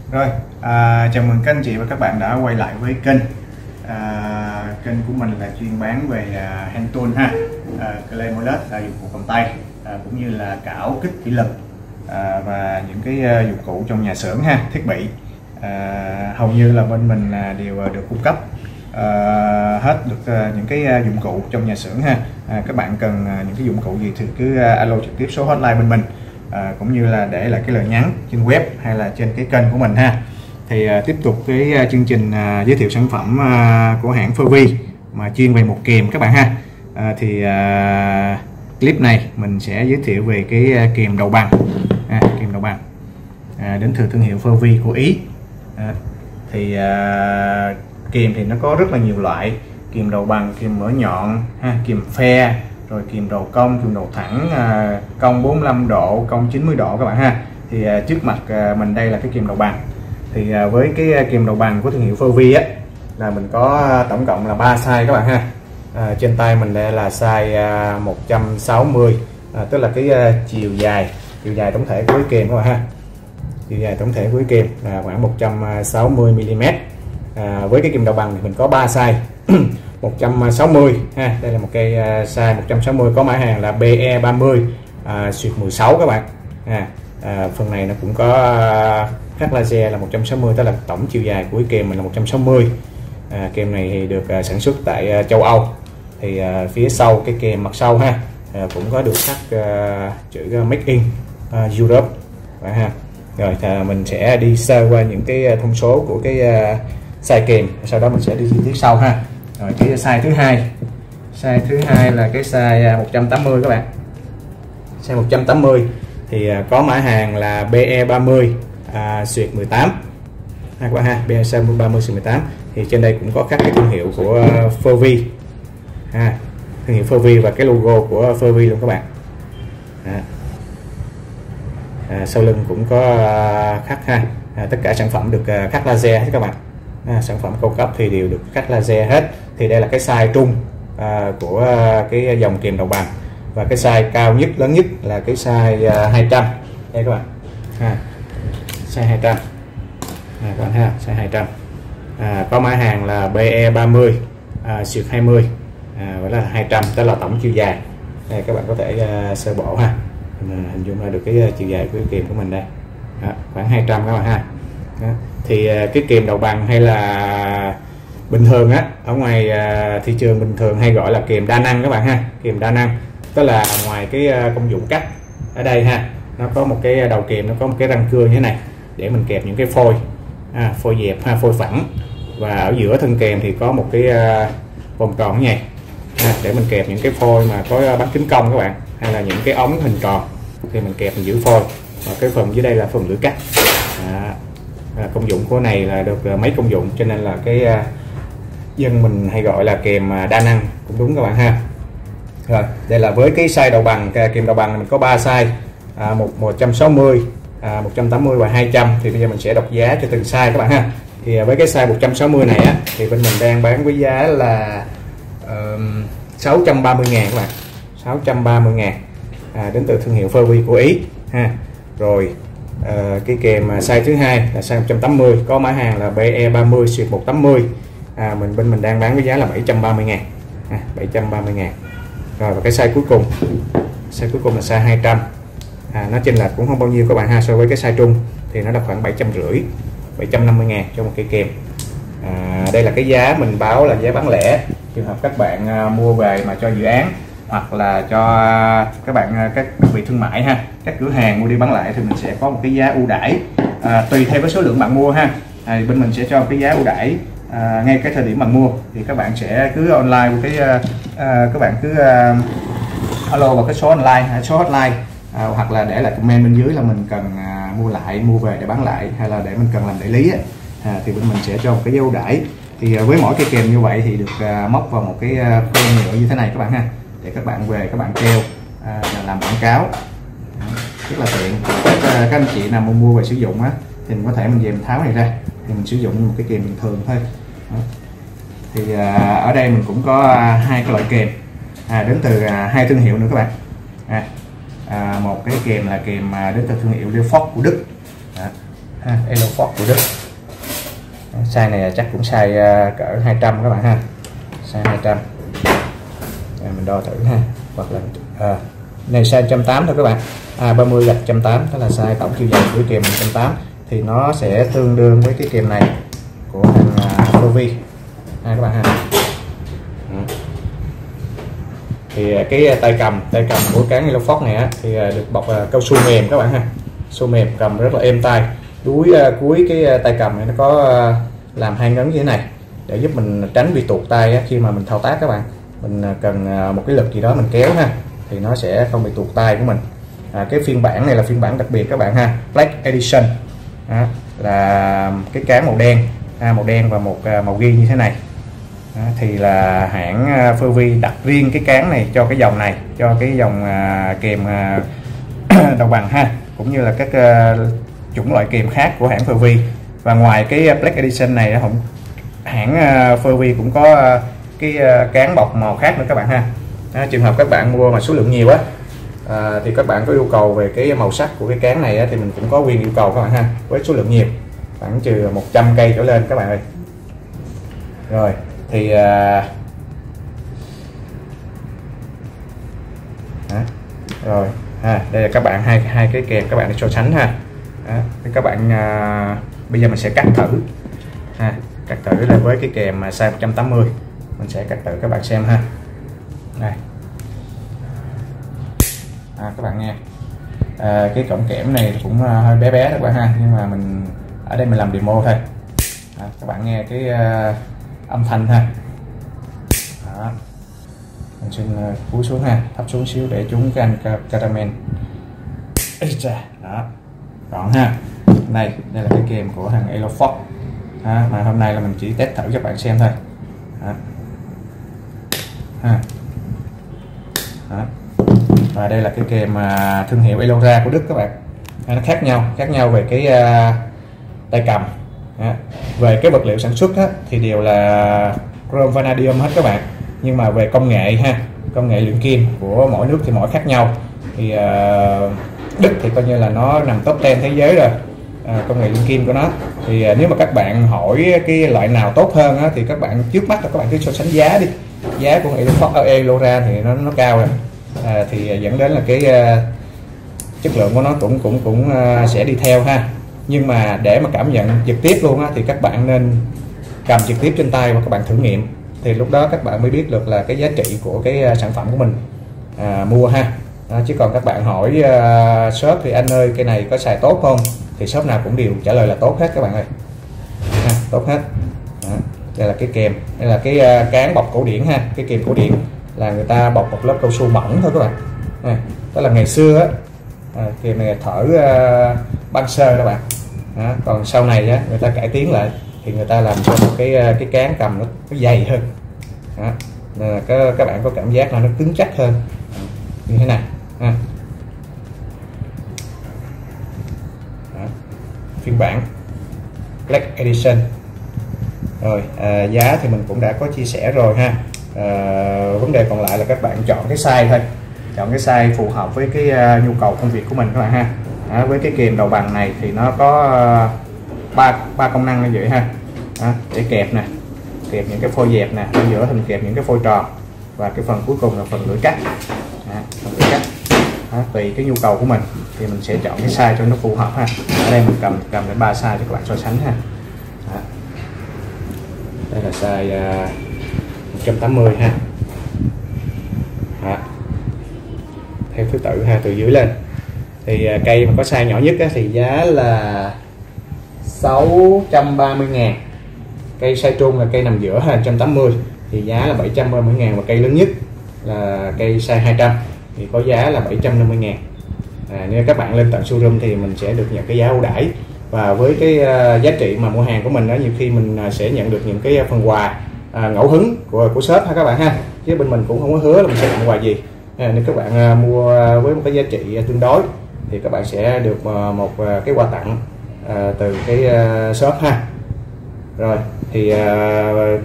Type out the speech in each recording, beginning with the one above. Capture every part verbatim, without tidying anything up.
Rồi, à, chào mừng các anh chị và các bạn đã quay lại với kênh. À, kênh của mình là chuyên bán về à, hand tool ha, à, clay mollet là dụng cụ cầm tay, à, cũng như là cảo kích thủy lực, à, và những cái à, dụng cụ trong nhà xưởng ha, thiết bị. À, hầu như là bên mình là đều được cung cấp à, hết được à, những cái à, dụng cụ trong nhà xưởng ha. À, các bạn cần à, những cái dụng cụ gì thì cứ à, alo trực tiếp số hotline bên mình. À, cũng như là để lại cái lời nhắn trên web hay là trên cái kênh của mình ha. Thì à, tiếp tục cái à, chương trình à, giới thiệu sản phẩm à, của hãng Furby mà chuyên về một kìm các bạn ha. À, thì à, clip này mình sẽ giới thiệu về cái à, kìm đầu bằng, à, kìm đầu bằng à, đến từ thương hiệu Furby của Ý. À, thì à, kìm thì nó có rất là nhiều loại: kìm đầu bằng, kìm mở nhọn ha, kìm phe, rồi kìm đầu cong, kìm đầu thẳng, à, cong bốn mươi lăm độ, cong chín mươi độ các bạn ha. Thì à, trước mặt à, mình đây là cái kìm đầu bằng. Thì à, với cái kìm đầu bằng của thương hiệu Furby á là mình có tổng cộng là ba size các bạn ha. À, trên tay mình đây là size à, một trăm sáu mươi, à, tức là cái à, chiều dài chiều dài tổng thể của cái kìm các bạn ha. Chiều dài tổng thể của cái kìm là khoảng một trăm sáu mươi mi li mét. À, với cái kìm đầu bằng thì mình có ba size. một trăm sáu mươi ha, đây là một cây uh, size một trăm sáu mươi, có mã hàng là B E ba mươi uh, xuyệt mười sáu các bạn. À, à, phần này nó cũng có uh, cắt laser là một trăm sáu mươi, tức là tổng chiều dài của cái kìm mình là một trăm sáu mươi. À, kìm này thì được uh, sản xuất tại uh, châu Âu. Thì uh, phía sau cái kìm mặt sau ha uh, cũng có được khắc uh, chữ uh, Make in uh, Europe và ha. Rồi thì mình sẽ đi sơ qua những cái thông số của cái uh, size kìm, sau đó mình sẽ đi chi tiết sau ha. Rồi cái size thứ hai, size thứ hai là cái size một trăm tám mươi các bạn. Size một trăm tám mươi thì có mã hàng là B E ba mươi à, xuyệt mười tám ha các bạn ha, B E ba mươi xuyệt mười tám. Thì trên đây cũng có các cái thương hiệu của Furby ha, thương hiệu Furby và cái logo của Furby luôn các bạn. À, à, sau lưng cũng có khắc ha. À, tất cả sản phẩm được khắc laser hết các bạn. À, sản phẩm cao cấp thì đều được cắt laser hết. Thì đây là cái size trung à, của cái dòng kìm đầu bằng, và cái size cao nhất lớn nhất là cái size à, hai trăm đây các bạn. À, size hai trăm à, các bạn ha, size hai trăm. À, có mã hàng là B E ba mươi à, xuyệt hai mươi, à, và là hai trăm, đó là tổng chiều dài. Đây các bạn có thể à, sơ bộ ha, mình hình dung ra được cái chiều dài của cái kìm của mình đây. Đó, khoảng hai trăm các bạn ha. Đó. Thì cái kìm đầu bằng hay là bình thường á, ở ngoài thị trường bình thường hay gọi là kìm đa năng các bạn ha, kìm đa năng tức là ngoài cái công dụng cắt ở đây ha, nó có một cái đầu kìm, nó có một cái răng cưa như thế này để mình kẹp những cái phôi, à, phôi dẹp ha, phôi phẳng, và ở giữa thân kìm thì có một cái vòng tròn như này ha, để mình kẹp những cái phôi mà có bán kính cong các bạn, hay là những cái ống hình tròn thì mình kẹp mình giữ phôi. Và cái phần dưới đây là phần lưỡi cắt. À, À, công dụng của này là được uh, mấy công dụng, cho nên là cái uh, dân mình hay gọi là kìm uh, đa năng cũng đúng các bạn ha. Rồi đây là với cái size đầu bằng, cái kìm đầu bằng mình có ba size, à, một một trăm sáu mươi, à, một trăm tám mươi và hai trăm. Thì bây giờ mình sẽ đọc giá cho từng size các bạn ha. Thì uh, với cái size một trăm sáu mươi này á thì bên mình đang bán với giá là uh, sáu trăm ba mươi ngàn các bạn, sáu trăm ba mươi ngàn, à, đến từ thương hiệu Furby của Ý ha. Rồi À, cái kìm size thứ hai là size một trăm tám mươi, có mã hàng là B E ba mươi xuyệt một trăm tám mươi, à, mình bên mình đang bán với giá là bảy trăm ba mươi ngàn, à, bảy trăm ba mươi ngàn. Rồi và cái size cuối cùng, size cuối cùng là size hai trăm, à, nó chênh lệch cũng không bao nhiêu các bạn ha, so với cái size trung thì nó là khoảng bảy trăm rưỡi, bảy trăm năm mươi ngàn cho một cây kìm. À, đây là cái giá mình báo là giá bán lẻ, trường hợp các bạn à, mua về mà cho dự án hoặc là cho các bạn, các đơn vị thương mại ha, các cửa hàng mua đi bán lại thì mình sẽ có một cái giá ưu đãi, à, tùy theo cái số lượng bạn mua ha. À, bên mình sẽ cho cái giá ưu đãi à, ngay cái thời điểm bạn mua. Thì các bạn sẽ cứ online cái à, các bạn cứ à, alo vào cái số online, số hotline, à, hoặc là để lại comment bên dưới là mình cần à, mua lại, mua về để bán lại, hay là để mình cần làm đại lý á, à, thì bên mình sẽ cho một cái giá ưu đãi. Thì à, với mỗi cây kìm như vậy thì được à, móc vào một cái phên nhựa như thế này các bạn ha, để các bạn về các bạn treo à, làm quảng cáo rất là tiện. Các, các anh chị nào muốn mua về sử dụng á thì mình có thể mình về mình tháo này ra thì mình sử dụng như một cái kìm bình thường thôi. Đó. Thì à, ở đây mình cũng có à, hai cái loại kìm à, đến từ à, hai thương hiệu nữa các bạn. À, à, một cái kìm là kìm à, đến từ thương hiệu Leopold của Đức. À, ha, Elofox của Đức. Size này chắc cũng size uh, cỡ hai trăm các bạn ha, size hai trăm. Đây, mình đo thử ha, hoặc là uh, này size một trăm tám mươi thôi các bạn, à, ba mươi gạch một trăm tám mươi, đó là size tổng chiều dài của kèm một trăm tám mươi, thì nó sẽ tương đương với cái kèm này của hàng uh, Furvy ha các bạn ha. Ừ. Thì cái tay cầm tay cầm của cán Elofox này á, thì được bọc uh, cao su mềm các bạn ha, su mềm cầm rất là êm tay. Cuối uh, cuối cái tay cầm này nó có uh, làm hai ngấn như thế này để giúp mình tránh bị tuột tay á, khi mà mình thao tác các bạn. Mình uh, cần uh, một cái lực gì đó mình kéo ha, thì nó sẽ không bị tuột tay của mình. À, cái phiên bản này là phiên bản đặc biệt các bạn ha, Black Edition. À, là cái cán màu đen, à, màu đen và một uh, màu ghi như thế này. À, thì là hãng uh, Furvy đặt riêng cái cán này cho cái dòng này, cho cái dòng uh, kèm uh, đầu bằng ha, cũng như là các uh, chủng loại kèm khác của hãng Furvy. Và ngoài cái Black Edition này đó, hãng uh, Furvy cũng có uh, cái uh, cán bọc màu khác nữa các bạn ha. À, trường hợp các bạn mua mà số lượng nhiều á, à, thì các bạn có yêu cầu về cái màu sắc của cái cán này á, thì mình cũng có quyền yêu cầu các bạn ha, với số lượng nhiều khoảng trừ một trăm cây trở lên các bạn ơi. Rồi thì à, à, rồi ha, đây là các bạn hai hai cái kèm các bạn để so sánh ha. À, các bạn à, bây giờ mình sẽ cắt thử ha, cắt thử là với cái kèm size một trăm tám mươi, mình sẽ cắt thử các bạn xem ha. Đây. À, các bạn nghe, à, cái cổng kẽm này cũng hơi bé bé các bạn ha, nhưng mà mình ở đây mình làm demo thôi. À, các bạn nghe cái uh, âm thanh ha. Đó. Mình xin uh, cúi xuống ha, thấp xuống xíu để trúng cái anh caramel. Đó, gọn ha. Đây, đây là cái kèm của hàng Elofox. À, mà hôm nay là mình chỉ test thử cho các bạn xem thôi. Đó. Ha. Đó. Và đây là cái kèm uh, thương hiệu Elora của Đức các bạn. À, nó khác nhau, khác nhau về cái uh, tay cầm. À, về cái vật liệu sản xuất á, thì đều là chrome vanadium hết các bạn. Nhưng mà về công nghệ ha, công nghệ luyện kim của mỗi nước thì mỗi khác nhau. Thì uh, Đức thì coi như là nó nằm top ten thế giới rồi, à, công nghệ luyện kim của nó. Thì uh, nếu mà các bạn hỏi cái loại nào tốt hơn á, thì các bạn trước mắt là các bạn cứ so sánh giá đi. Giá của Elofox, Elora thì nó nó cao rồi. À, thì dẫn đến là cái uh, chất lượng của nó cũng cũng cũng uh, sẽ đi theo ha. Nhưng mà để mà cảm nhận trực tiếp luôn á, thì các bạn nên cầm trực tiếp trên tay và các bạn thử nghiệm, thì lúc đó các bạn mới biết được là cái giá trị của cái uh, sản phẩm của mình à, mua ha. À, chứ còn các bạn hỏi uh, shop thì anh ơi cái này có xài tốt không, thì shop nào cũng đều trả lời là tốt hết các bạn ơi ha, tốt hết. Đó. Đây là cái kèm, đây là cái uh, cán bọc cổ điển ha, cái kèm cổ điển là người ta bọc một lớp cao su mỏng thôi các bạn. À, đó là ngày xưa á, à, kèm này thở uh, băng sơ các bạn. Đó, còn sau này á, người ta cải tiến lại thì người ta làm cho một cái cái cán cầm nó, nó dày hơn. Đó. Nên là các, các bạn có cảm giác là nó cứng chắc hơn như thế này. À. Đó. Phiên bản Black Edition. Rồi à, giá thì mình cũng đã có chia sẻ rồi ha. À, vấn đề còn lại là các bạn chọn cái size thôi, chọn cái size phù hợp với cái uh, nhu cầu công việc của mình các bạn ha. À, với cái kèm đầu bằng này thì nó có ba uh, ba công năng như vậy ha. À, để kẹp nè, kẹp những cái phôi dẹp nè, ở giữa thì mình kẹp những cái phôi tròn, và cái phần cuối cùng là phần lưỡi cắt. À, phần lưỡi cắt. À, tùy cái nhu cầu của mình thì mình sẽ chọn cái size cho nó phù hợp ha. Ở đây mình cầm cầm đến ba size cho các bạn so sánh ha. À. Đây là size uh, một trăm tám mươi ha. À. Theo thứ tự ha, từ dưới lên. Thì uh, cây mà có size nhỏ nhất á, thì giá là sáu trăm ba mươi ngàn. Cây size trung là cây nằm giữa ha, một trăm tám mươi thì giá là bảy trăm ba mươi ngàn, và cây lớn nhất là cây size hai trăm thì có giá là bảy trăm năm mươi ngàn. À, nếu các bạn lên tận showroom thì mình sẽ được nhận cái giá ưu đãi, và với cái uh, giá trị mà mua hàng của mình đó, nhiều khi mình uh, sẽ nhận được những cái phần quà uh, ngẫu hứng của của shop ha các bạn ha, chứ bên mình cũng không có hứa là mình sẽ nhận quà gì. À, nếu các bạn uh, mua với một cái giá trị uh, tương đối thì các bạn sẽ được uh, một uh, cái quà tặng uh, từ cái uh, shop ha. Rồi thì uh,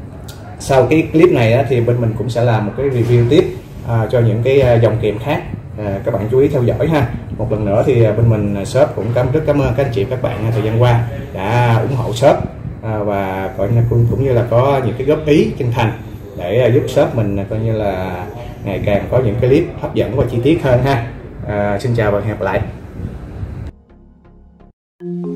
sau cái clip này á, thì bên mình cũng sẽ làm một cái review tiếp uh, cho những cái uh, dòng kèm khác à, các bạn chú ý theo dõi ha. Một lần nữa thì bên mình shop cũng cảm rất cảm ơn các anh chị các bạn thời gian qua đã ủng hộ shop, à, và coi như cũng, cũng như là có những cái góp ý chân thành để giúp shop mình coi như là ngày càng có những cái clip hấp dẫn và chi tiết hơn ha. À, xin chào và hẹn gặp lại.